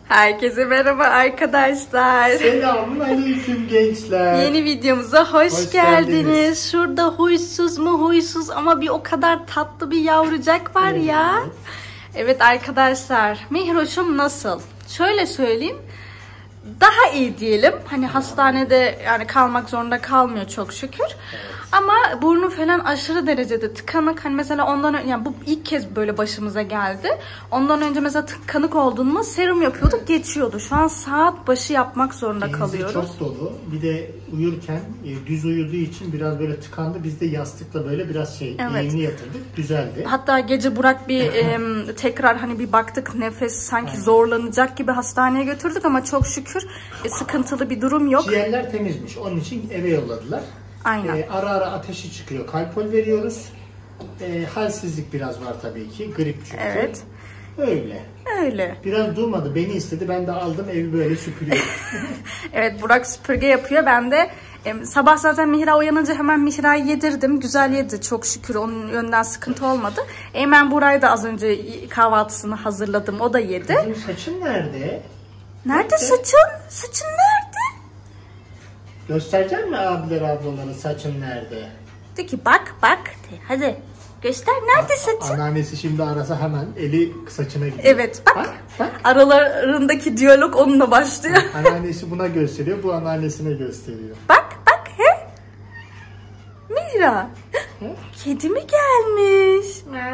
Herkese merhaba arkadaşlar. Selamünaleyküm gençler. Yeni videomuza hoş geldiniz. Şurada huysuz mu huysuz ama bir o kadar tatlı bir yavrucak var ya. Evet arkadaşlar, Mihroş'um nasıl? Şöyle söyleyeyim. Daha iyi diyelim. Hani hastanede yani kalmak zorunda kalmıyor çok şükür. Ama burnu falan aşırı derecede tıkanık. Hani mesela ondan önce, yani bu ilk kez böyle başımıza geldi. Ondan önce mesela tıkanık olduğunda serum yapıyorduk, geçiyordu. Şu an saat başı yapmak zorunda kalıyoruz. Çok dolu. Bir de uyurken düz uyuduğu için biraz böyle tıkandı. Biz de yastıkla böyle biraz eğimli yatırdık. Düzeldi. Hatta gece Burak bir tekrar hani bir baktık, nefes sanki zorlanacak gibi hastaneye götürdük ama çok şükür sıkıntılı bir durum yok. Ciğerler temizmiş. Onun için eve yolladılar. Aynen. Ara ara ateşi çıkıyor. Kalpol veriyoruz. Halsizlik biraz var tabii ki. Grip çünkü. Evet. Öyle. Biraz durmadı. Beni istedi. Ben de aldım. Evi böyle süpürüyorum. Evet, Burak süpürge yapıyor. Ben de sabah zaten Mihra uyanınca hemen Mihra'yı yedirdim. Güzel yedi. Çok şükür onun yönden sıkıntı olmadı. Eymen Buray'ı da az önce kahvaltısını hazırladım. O da yedi. Kızım saçın nerede? Nerede saçın? Saçın nerede? Gösterecek mi abiler ablaların saçın nerede? De ki bak de. Hadi göster, nerede saçın? Anneannesi şimdi arasa hemen eli saçına gidiyor. Evet bak. Aralarındaki diyalog onunla başlıyor. Anneannesi buna gösteriyor, bu anneannesine gösteriyor. Bak he. Mihra. Kedi mi gelmiş?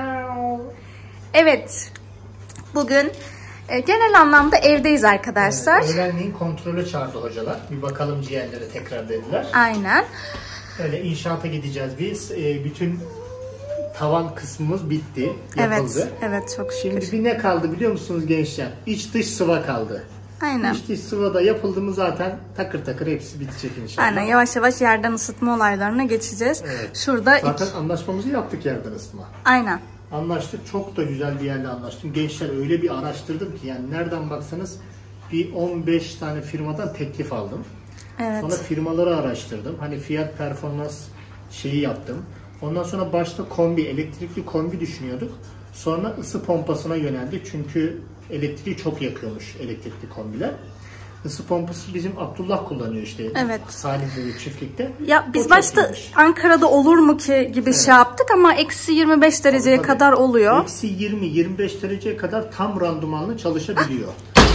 Evet. Bugün genel anlamda evdeyiz arkadaşlar. Öğlenleyin kontrolü çağırdı hocalar. Bir bakalım ciğerlere tekrar dediler. Aynen. Öyle inşaata gideceğiz biz. Bütün tavan kısmımız bitti. Yapıldı. Evet çok şükür. Şimdi bir ne kaldı biliyor musunuz gençler? İç dış sıva kaldı. Aynen. İç dış sıva da yapıldı mı zaten takır takır hepsi bitecek inşallah. Aynen, yavaş yavaş yerden ısıtma olaylarına geçeceğiz. Evet. Şurada zaten anlaşmamızı yaptık yerden ısıtma. Aynen. Anlaştık. Çok da güzel bir yerle anlaştım. Gençler öyle bir araştırdım ki yani nereden baksanız bir 15 tane firmadan teklif aldım. Evet. Sonra firmaları araştırdım. Hani fiyat performans şeyi yaptım. Ondan sonra başta elektrikli kombi düşünüyorduk. Sonra ısı pompasına yöneldik. Çünkü elektriği çok yakıyormuş elektrikli kombiler. Isı pompası bizim Abdullah kullanıyor işte. Evet. Salihli çiftlikte. Ya biz başta Ankara'da olur mu ki gibi şey yaptık ama eksi 25 dereceye kadar oluyor. Eksi 20-25 dereceye kadar tam randımanlı çalışabiliyor.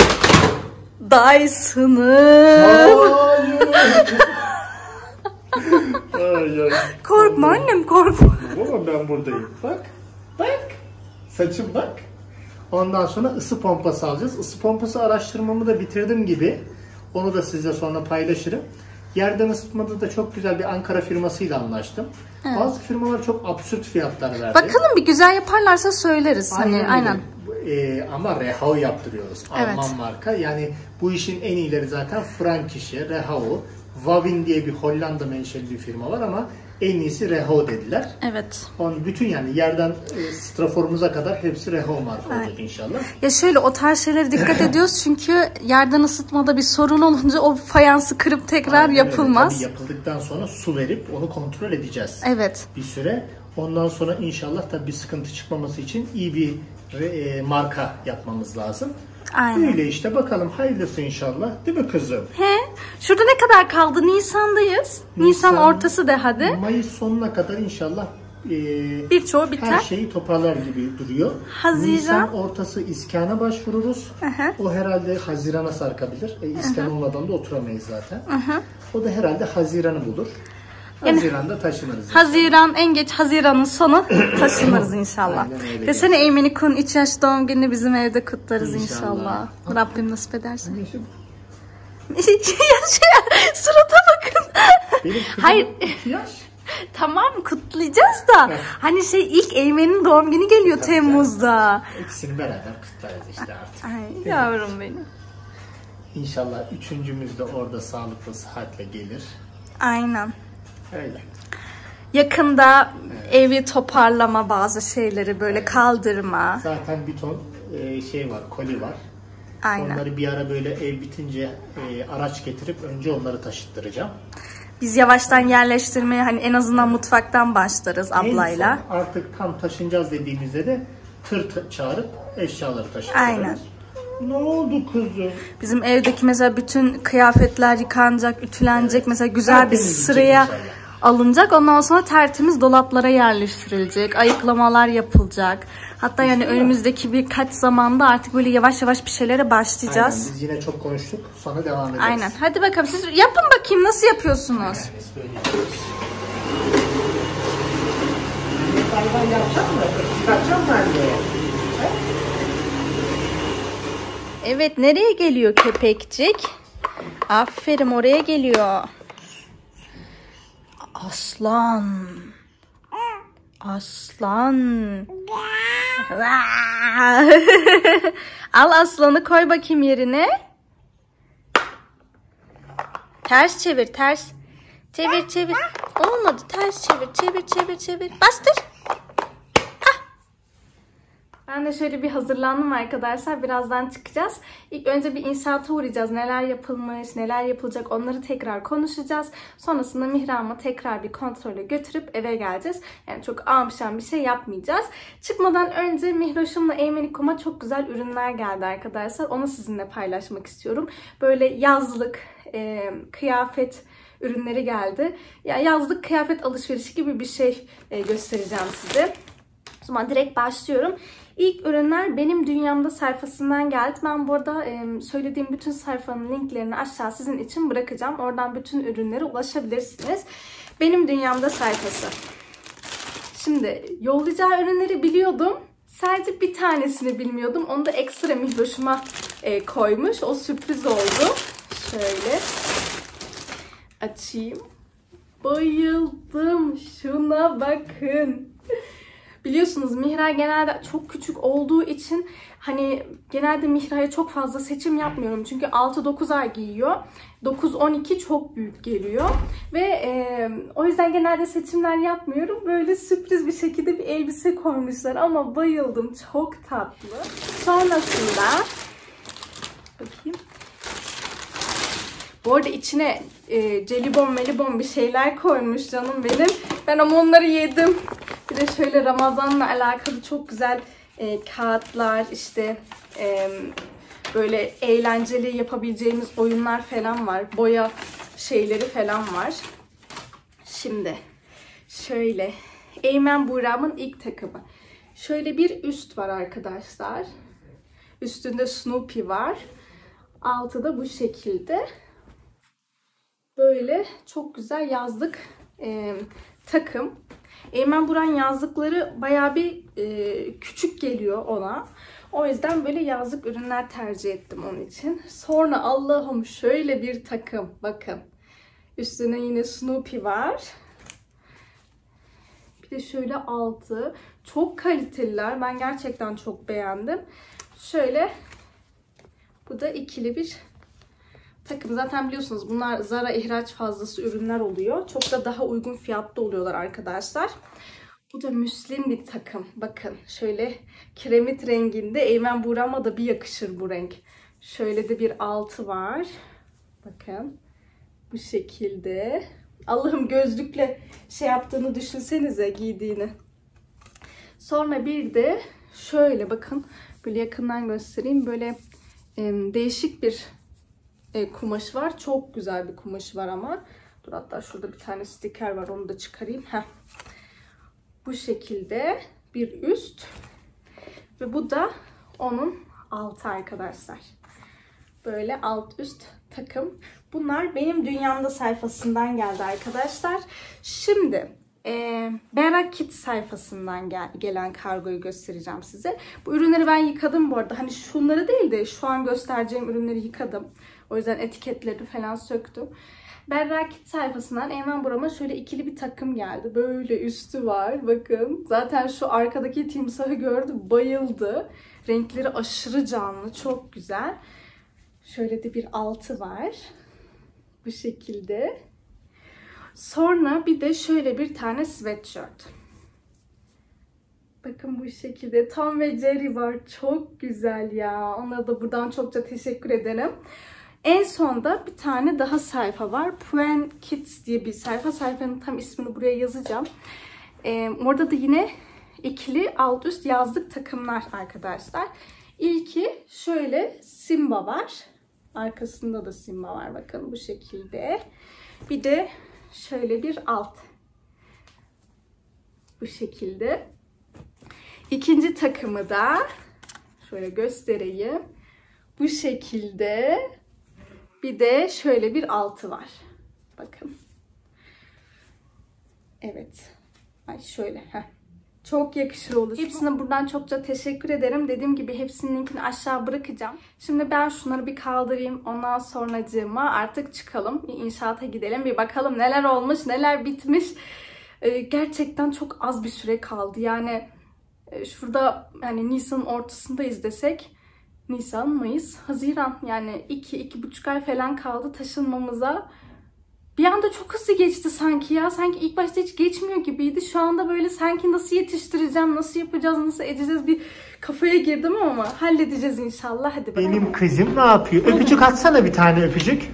Dyson'ım. Korkma annem, korkma. Baba ben buradayım. Bak. Saçım bak. Ondan sonra ısı pompası alacağız. Isı pompası araştırmamı da bitirdim gibi. Onu da size sonra paylaşırım. Yerden ısıtmada da çok güzel bir Ankara firmasıyla anlaştım. Evet. Bazı firmalar çok absürt fiyatlar verdi. Bakalım bir güzel yaparlarsa söyleriz. Aynen. Ama Rehau yaptırıyoruz. Evet. Alman marka. Yani bu işin en iyileri zaten Frankische, Rehau. Wavin diye bir Hollanda menşeli bir firma var ama en iyisi Rehau dediler. Evet. Onun bütün yani yerden straforumuza kadar hepsi Rehau marka olacak inşallah. Ya şöyle o tarz şeylere dikkat ediyoruz çünkü yerden ısıtmada bir sorun olunca o fayansı kırıp tekrar yapılmaz. Tabii yapıldıktan sonra su verip onu kontrol edeceğiz. Evet. Bir süre. Ondan sonra inşallah tabii bir sıkıntı çıkmaması için iyi bir marka yapmamız lazım. Aynen. Öyle işte bakalım hayırlısı inşallah. Değil mi kızım? He. Şurada ne kadar kaldı? Nisan'dayız. Nisan ortası de hadi. Mayıs sonuna kadar inşallah birçoğu biter. Her şeyi toparlar gibi duruyor. Haziran. Nisan ortası iskana başvururuz. O herhalde Haziran'a sarkabilir. İskan olmadan da oturamayız zaten. O da herhalde Haziran'ı bulur. Haziran'da taşınırız. Haziran, en geç Haziran'ın sonu taşınırız inşallah. Desene Eymen'in 3 yaş doğum gününü bizim evde kutlarız inşallah. Rabbim nasip ederse. Surata bakın. Hayır. 2 yaş. Tamam kutlayacağız da hani ilk Eymen'in doğum günü geliyor tabii Temmuz'da. İkisini beraber kutlarız işte artık. Ay yavrum benim. İnşallah üçüncümüz de orada sağlıklı sıhhatle gelir. Aynen. Öyle. Yakında evi toparlama, bazı şeyleri böyle kaldırma. Zaten bir ton var, koli var. Aynen. Onları bir ara böyle ev bitince araç getirip önce onları taşıttıracağım. Biz yavaştan yerleştirmeye hani en azından mutfaktan başlarız ablayla. En son artık tam taşınacağız dediğimizde de tır çağırıp eşyaları taşıtırız. Aynen. Ne oldu kızım? Bizim evdeki mesela bütün kıyafetler yıkanacak, ütülenecek. Mesela güzel bir Tertemiz sıraya inşallah. alınacak. Ondan sonra tertemiz dolaplara yerleştirilecek. Ayıklamalar yapılacak. Hatta yani önümüzdeki birkaç zamanda artık böyle yavaş yavaş bir şeylere başlayacağız. Aynen, biz yine çok konuştuk. Sonra devam edeceğiz. Aynen. Hadi bakalım siz yapın bakayım nasıl yapıyorsunuz? Hayvan yapacak mı? Çıkartacak mı anneye? Evet, nereye geliyor köpekçik? Aferin, oraya geliyor. Aslan. Aslan. Al aslanı, koy bakayım yerine. Ters çevir, ters. Çevir, çevir. Olmadı, ters çevir, çevir, çevir, çevir. Bastır. Ben de şöyle bir hazırlandım arkadaşlar. Birazdan çıkacağız. İlk önce bir inşaata uğrayacağız. Neler yapılmış, neler yapılacak onları tekrar konuşacağız. Sonrasında Mihram'ı tekrar bir kontrole götürüp eve geleceğiz. Yani çok amşan bir şey yapmayacağız. Çıkmadan önce Mihroş'umla Eymeniko'ma çok güzel ürünler geldi arkadaşlar. Onu sizinle paylaşmak istiyorum. Böyle yazlık, kıyafet ürünleri geldi. Ya yazlık kıyafet alışverişi gibi bir şey göstereceğim size. O zaman direkt başlıyorum. İlk ürünler Benim Dünyamda sayfasından geldi. Ben burada söylediğim bütün sayfanın linklerini aşağı sizin için bırakacağım. Oradan bütün ürünlere ulaşabilirsiniz. Benim Dünyamda sayfası. Şimdi yollayacağı ürünleri biliyordum. Sadece bir tanesini bilmiyordum. Onu da ekstra Mihroş'uma koymuş. O sürpriz oldu. Şöyle açayım. Bayıldım. Şuna bakın. Biliyorsunuz Mihra genelde çok küçük olduğu için hani genelde Mihra'ya çok fazla seçim yapmıyorum. Çünkü 6-9 ay giyiyor. 9-12 çok büyük geliyor. Ve o yüzden genelde seçimler yapmıyorum. Böyle sürpriz bir şekilde bir elbise koymuşlar ama bayıldım. Çok tatlı. Sonrasında bakayım. Bu arada içine jelibon melibon bir şeyler koymuş canım benim. Ben ama onları yedim. Bir de şöyle Ramazan'la alakalı çok güzel kağıtlar, işte böyle eğlenceli yapabileceğimiz oyunlar falan var. Boya şeyleri falan var. Şimdi şöyle Eymen Buğra'mın ilk takımı. Şöyle bir üst var arkadaşlar. Üstünde Snoopy var. Altı da bu şekilde. Böyle çok güzel yazlık takım. Eymen Buran yazlıkları bayağı bir küçük geliyor ona. O yüzden böyle yazlık ürünler tercih ettim onun için. Sonra Allah'ım şöyle bir takım. Bakın. Üstüne yine Snoopy var. Bir de şöyle altı. Çok kaliteliler. Ben gerçekten çok beğendim. Şöyle. Bu da ikili bir takım. Zaten biliyorsunuz bunlar Zara ihraç fazlası ürünler oluyor. Çok da daha uygun fiyatta oluyorlar arkadaşlar. Bu da müslim bir takım. Bakın şöyle kiremit renginde. Eymen Buğra'ma da bir yakışır bu renk. Şöyle de bir altı var. Bakın. Bu şekilde. Allah'ım gözlükle şey yaptığını düşünsenize, giydiğini. Sonra bir de şöyle bakın. Böyle yakından göstereyim. Böyle değişik bir kumaş var. Çok güzel bir kumaş var ama. Dur, hatta şurada bir tane stiker var. Onu da çıkarayım. Heh. Bu şekilde bir üst. Ve bu da onun altı arkadaşlar. Böyle alt üst takım. Bunlar Benim Dünyamda sayfasından geldi arkadaşlar. Şimdi Berrak Kids sayfasından gelen kargoyu göstereceğim size. Bu ürünleri ben yıkadım bu arada. Hani şunları değil de şu an göstereceğim ürünleri yıkadım. O yüzden etiketleri falan söktüm. Berrak Kids sayfasından Eymen Buğra'ma şöyle ikili bir takım geldi. Böyle üstü var. Bakın. Zaten şu arkadaki timsahı gördü. Bayıldı. Renkleri aşırı canlı. Çok güzel. Şöyle de bir altı var. Bu şekilde. Sonra bir de şöyle bir tane sweatshirt. Bakın bu şekilde. Tom ve Jerry var. Çok güzel ya. Ona da buradan çokça teşekkür ederim. En sonda bir tane daha sayfa var. Puen Kids diye bir sayfa. Sayfanın tam ismini buraya yazacağım. Orada da yine ikili alt üst yazlık takımlar arkadaşlar. İlki şöyle Simba var. Arkasında da Simba var. Bakın bu şekilde. Bir de şöyle bir alt. Bu şekilde. İkinci takımı da şöyle göstereyim. Bu şekilde. Bir de şöyle bir altı var. Bakın. Evet. Ay şöyle. Çok yakışır olur. Hepsine buradan çokça teşekkür ederim. Dediğim gibi hepsinin linkini aşağı bırakacağım. Şimdi ben şunları bir kaldırayım. Ondan sonracığıma artık çıkalım. Bir inşaata gidelim. Bir bakalım neler olmuş, neler bitmiş. Gerçekten çok az bir süre kaldı. Yani şurada yani Nisan'ın ortasındayız desek. Nisan, Mayıs, Haziran. Yani 2-2,5 ay falan kaldı taşınmamıza. Bir anda çok hızlı geçti sanki ya. Sanki ilk başta hiç geçmiyor gibiydi. Şu anda böyle sanki nasıl yetiştireceğim, nasıl yapacağız, nasıl edeceğiz bir kafaya girdim ama halledeceğiz inşallah. Hadi bakalım. Benim kızım ne yapıyor? Öpücük atsana bir tane öpücük.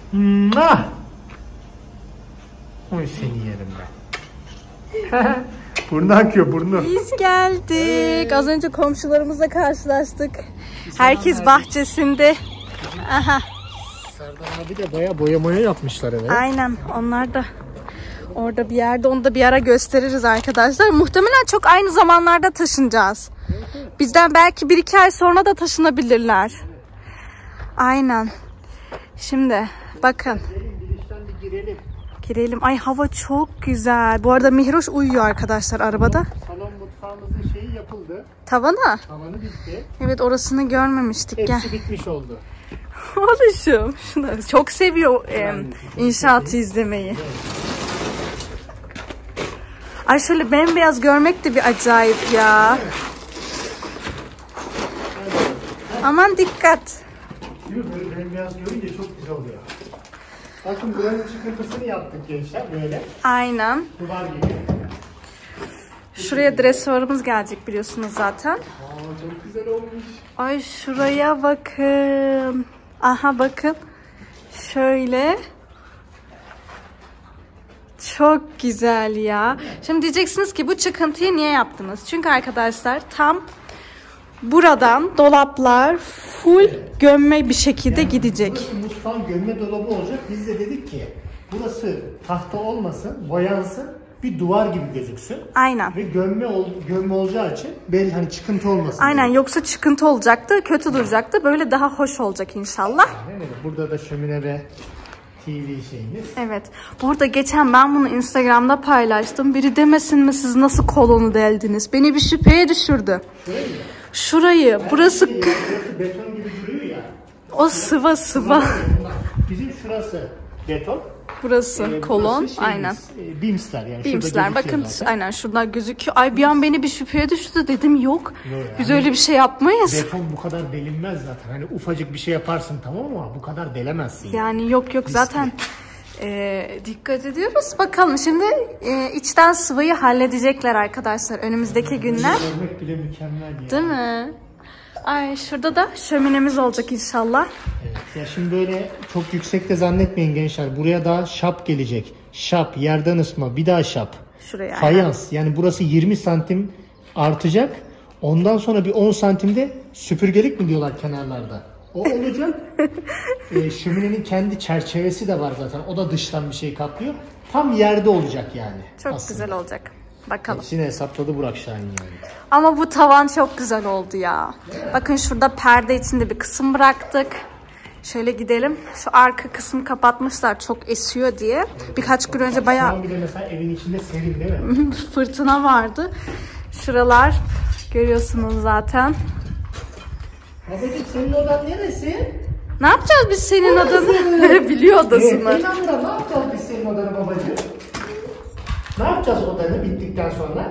Oy seni yerim ben. Burnu akıyor burnu. Biz geldik. Az önce komşularımızla karşılaştık. Herkes bahçesinde. Aha. Serdar abi de bayağı boyamaya yapmışlar eve. Aynen. Onlar da orada bir yerde. Onu da bir ara gösteririz arkadaşlar. Muhtemelen çok aynı zamanlarda taşınacağız. Bizden belki 1-2 ay sonra da taşınabilirler. Aynen. Şimdi bakın. Girelim. Ay hava çok güzel. Bu arada Mihroş uyuyor arkadaşlar arabada. Salon mutfağımızın şeyi yapıldı. Tavanı? Tavanı bitti. Evet orasını görmemiştik. Hepsi bitmiş oldu. Oluşum. Şunları çok seviyor inşaatı izlemeyi. Ay şöyle bembeyaz görmek de bir acayip ya. Aman dikkat. Böyle bembeyaz görünce çok güzel oluyor. Bakın buranın çıkıntısını yaptık gençler böyle. Aynen. Duvar gibi. Şuraya dresörümüz gelecek biliyorsunuz zaten. Çok güzel olmuş. Ay şuraya bakın. Aha bakın. Şöyle. Çok güzel ya. Şimdi diyeceksiniz ki bu çıkıntıyı niye yaptınız? Çünkü arkadaşlar tam buradan dolaplar full gömme bir şekilde yani gidecek. Burası mutfağın gömme dolabı olacak. Biz de dedik ki burası tahta olmasın, boyansın, bir duvar gibi gözüksün. Aynen. Ve gömme olacağı için belli hani çıkıntı olmasın. Aynen dedik. Yoksa çıkıntı olacaktı, kötü duracaktı. Böyle daha hoş olacak inşallah. Evet, burada da şömine ve TV şeyimiz. Evet. Bu arada geçen ben bunu Instagram'da paylaştım. Biri demesin mi siz nasıl kolonu deldiniz? Beni bir şüpheye düşürdü. Şurayı, burası beton gibi duruyor ya. O sıva. Bizim şurası beton. Burası kolon. Burası aynen. Beamsler yani. Beamsler. Bakın zaten. Aynen şuradan gözüküyor. Ay bir an beni bir şüpheye düştü dedim yok. Yani, biz öyle bir şey yapmayız. Beton bu kadar delinmez zaten. Hani ufacık bir şey yaparsın tamam ama bu kadar delemezsin. Yani yok zaten dikkat ediyoruz. Bakalım şimdi içten sıvayı halledecekler arkadaşlar önümüzdeki günler. Görmek bile mükemmel ya. Değil mi? Ay şurada da şöminemiz olacak inşallah. Evet. Ya şimdi böyle çok yüksekte zannetmeyin gençler. Buraya daha şap gelecek. Şap, yerden ısıtma, bir daha şap. Şuraya. Fayans. Yani burası 20 santim artacak. Ondan sonra bir 10 santimde süpürgelik mi diyorlar kenarlarda. O olacak. Şöminenin kendi çerçevesi de var zaten. O da dıştan bir şey kaplıyor. Tam yerde olacak yani. Çok aslında. güzel olacak. Bakalım. Hepsini hesapladı Burak Şahin yani. Ama bu tavan çok güzel oldu ya. Bakın şurada perde içinde bir kısım bıraktık. Şöyle gidelim. Şu arka kısmı kapatmışlar çok esiyor diye. Birkaç gün önce bayağı bir de mesela evin içinde serin değil mi? fırtına vardı. Şuralar görüyorsunuz zaten. Babacığım senin odan neresi? Ne yapacağız biz senin odanı? Biliyor odasını. Evet, ne yapacağız biz senin odanı babacığım? Ne yapacağız odanı bittikten sonra?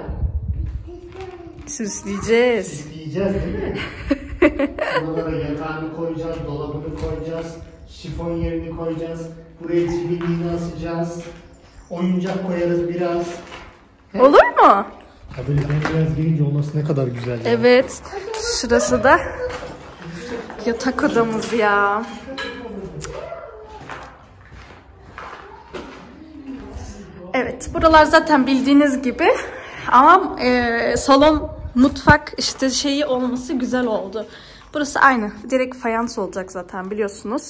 Süsleyeceğiz. Süsleyeceğiz değil mi? Buralara yatağını koyacağız, dolabını koyacağız, şifon yerini koyacağız, buraya çiviğini asacağız, oyuncak koyarız biraz. Olur mu? Ya böyle bembeyaz gelince olması ne kadar güzel ya. Evet. Şurası da yatak odamız ya. Evet. Buralar zaten bildiğiniz gibi. Ama salon, mutfak işte şeyi olması güzel oldu. Burası aynı. Direkt fayans olacak zaten biliyorsunuz.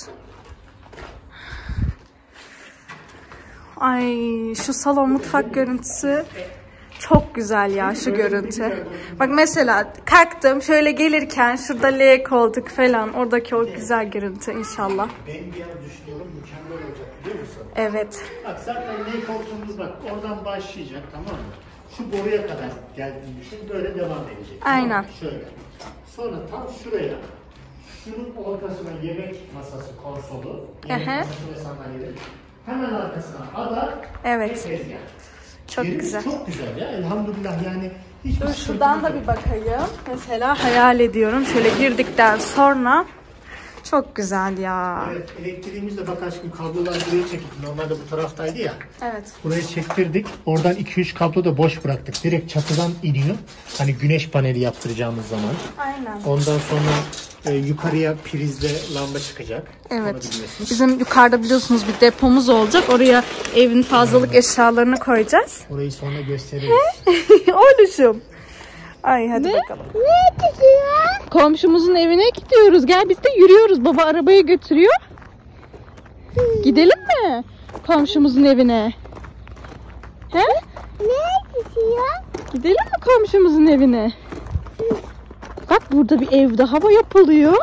Ay şu salon mutfak görüntüsü çok güzel ya şu görüntü. Bak mesela kalktım şöyle gelirken şurada L koltuk falan, oradaki o güzel görüntü inşallah. Ben bir yana düşünüyorum, mükemmel olacak biliyor musun? Evet. Bak zaten L koltuğumuz bak oradan başlayacak, tamam mı? Şu boruya kadar geldiğini düşün, böyle devam edecek. Aynen. Tamam mı? Şöyle. Sonra tam şuraya, şunun ortasına yemek masası konsolu, yemek masası ve sandalyeleri. Hemen arkasına ada Evet. ve tezgah. Çok Yerimiz güzel. çok güzel ya, elhamdülillah yani. Hiçbir Dur şuradan da bir bakayım. Mesela hayal ediyorum. Şöyle girdikten sonra çok güzel ya. Evet, elektriğimiz de bak aşkım, kablolar buraya çekildi. Normalde bu taraftaydı ya. Evet. Burayı çektirdik. Oradan 2-3 kablo da boş bıraktık. Direkt çatıdan iniyor. Hani güneş paneli yaptıracağımız zaman. Aynen. Ondan sonra yukarıya prizle lamba çıkacak. Evet. Bizim yukarıda biliyorsunuz bir depomuz olacak. Oraya evin fazlalık eşyalarını koyacağız. Orayı sonra gösteririz. Oğluşum. Ay hadi bakalım. Ne gidiyor? Komşumuzun evine gidiyoruz. Gel biz de yürüyoruz. Baba arabayı götürüyor. Gidelim mi? Komşumuzun evine. He? Ne gidiyor? Gidelim mi komşumuzun evine? Bak burada bir ev daha yapılıyor.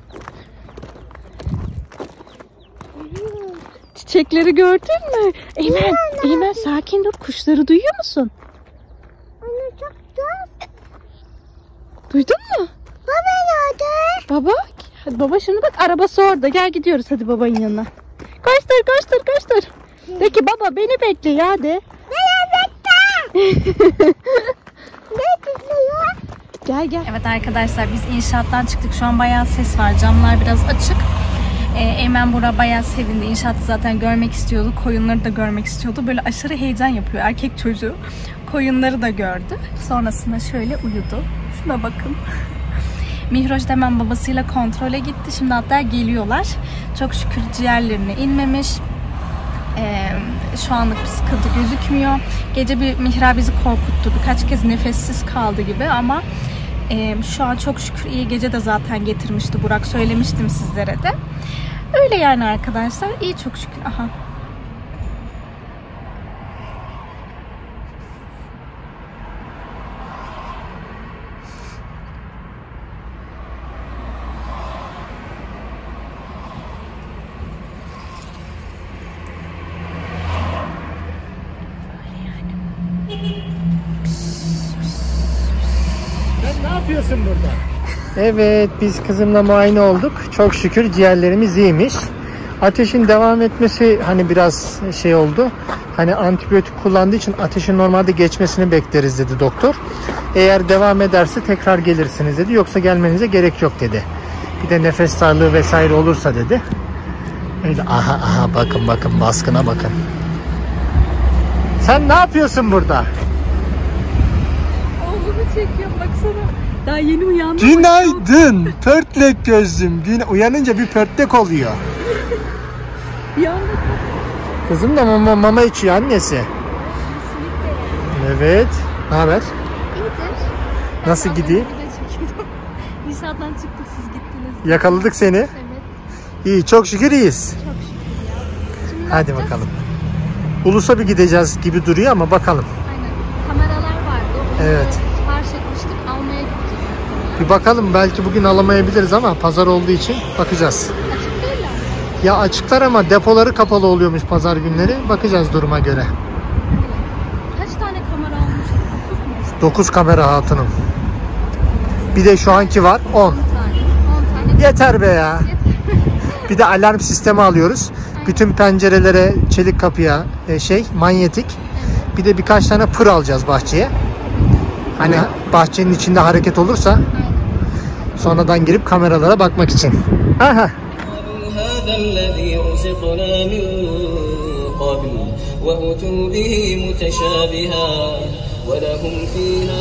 Çiçekleri gördün mü? Eymen sakin dur. Kuşları duyuyor musun? Onu çok da. Duydun mu? Baba nerede? Baba? Hadi baba şimdi bak arabası orada. Gel gidiyoruz hadi babanın yanına. Koştur. De ki baba beni bekle ya de. Ne gidiyor? Gel. Evet arkadaşlar biz inşaattan çıktık. Şu an bayağı ses var. Camlar biraz açık. Eymen Burak bayağı sevindi. İnşaatı zaten görmek istiyordu. Koyunları da görmek istiyordu. Böyle aşırı heyecan yapıyor erkek çocuğu. Koyunları da gördü. Sonrasında şöyle uyudu. Şuna bakın. Mihroş da hemen babasıyla kontrole gitti. Şimdi hatta geliyorlar. Çok şükür ciğerlerine inmemiş. Şu anlık bir sıkıntı gözükmüyor. Gece bir Mihra bizi korkuttu. Birkaç kez nefessiz kaldı gibi ama şu an çok şükür iyi. Gece de zaten getirmişti Burak. Söylemiştim sizlere de. Öyle yani arkadaşlar. İyi çok şükür. Aha. Sen ne yapıyorsun burada? Evet, biz kızımla muayene olduk. Çok şükür ciğerlerimiz iyiymiş. Ateşin devam etmesi hani biraz şey oldu. Hani antibiyotik kullandığı için ateşin normalde geçmesini bekleriz dedi doktor. Eğer devam ederse tekrar gelirsiniz dedi. Yoksa gelmenize gerek yok dedi. Bir de nefes darlığı vesaire olursa dedi. Öyle aha bakın baskına bakın. Sen ne yapıyorsun burada? Oğlumu çekiyorum baksana. Daha yeni uyandım. Günaydın. Pörtlek gözlüm. Uyanınca bir pörtlek oluyor. Kızım da mama içiyor annesi. Evet. Ne haber? İyidir. Nasıl gidiyor? İnşaattan çıktık siz gittiniz. Yakaladık seni. Evet. İyi, çok şükür iyiyiz. Çok şükür ya. Şimdi ne Hadi yapacağız? bakalım. Ulus'a bir gideceğiz gibi duruyor ama bakalım. Aynen. Kameralar vardı. Onları Evet. sipariş etmiştik. Almaya gideceğiz. Bir bakalım, belki bugün alamayabiliriz ama pazar olduğu için bakacağız. Açık değiller mi? Ya açıklar ama depoları kapalı oluyormuş pazar günleri. Bakacağız duruma göre. Kaç tane kamera almıştık? 9 mu? 9 kamera hatunum. Bir de şu anki var 10. 10 tane. 10 tane. Yeter be ya. Bir de alarm sistemi alıyoruz. Bütün pencerelere, çelik kapıya manyetik. Bir de birkaç tane pır alacağız bahçeye. Hani bahçenin içinde hareket olursa sonradan girip kameralara bakmak için. Aha. هذا الذي رزقنا من قبل وأتوا به متشابها ولهم فيها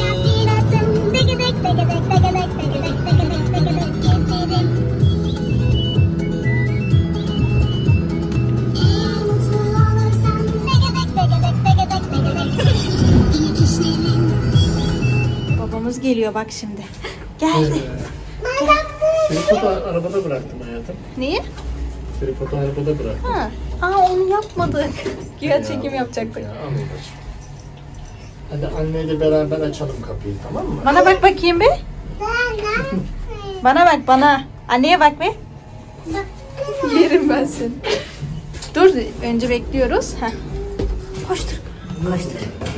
Babamız geliyor bak şimdi. Geldi. Tripodu arabada bıraktım hayatım. Neyi? Tripodu arabada bıraktım. Ha. Aa onu yapmadık. Güya çekim yapacaktık. Ya al babacığım. Hadi anneyle beraber açalım kapıyı, tamam mı? Bana bak bakayım bir. Bana bak bana. Anneye bak bir. Yerim ben seni. Dur önce bekliyoruz. Heh. Koştur. Koştur.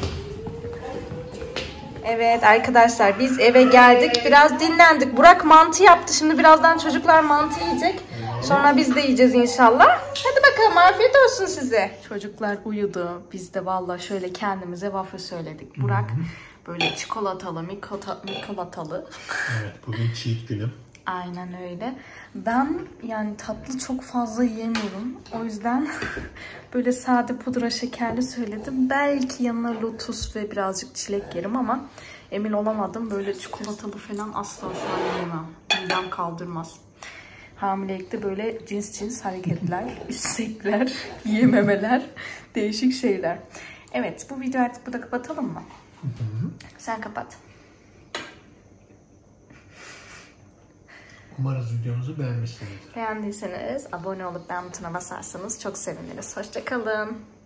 Evet arkadaşlar biz eve geldik. Biraz dinlendik. Burak mantı yaptı. Şimdi birazdan çocuklar mantı yiyecek. Sonra biz de yiyeceğiz inşallah. Hadi bakalım afiyet olsun size. Çocuklar uyudu. Biz de valla şöyle kendimize waffle söyledik. Burak böyle çikolatalı, mikolatalı. Evet, bugün cheat günüm. Aynen öyle. Ben yani tatlı çok fazla yiyemiyorum. O yüzden böyle sade pudra şekerli söyledim. Belki yanına lotus ve birazcık çilek yerim ama emin olamadım. Böyle çikolatalı falan asla şu an yiyemem. Midem kaldırmaz. Hamilelikte böyle cins hareketler, istekler, yiyememeler, değişik şeyler. Evet, bu videoyu artık burada kapatalım mı? Sen kapat. Umarız videomuzu beğenmişsinizdir. Beğendiyseniz abone olup beğen butonuna basarsanız çok seviniriz. Hoşça kalın.